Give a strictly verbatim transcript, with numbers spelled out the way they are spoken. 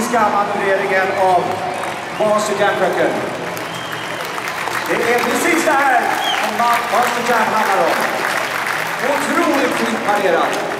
fantastiska manövreringen av Monster Jam-trucken. Det är precis det här som Monster Jam handlar om. Otroligt fint parerat.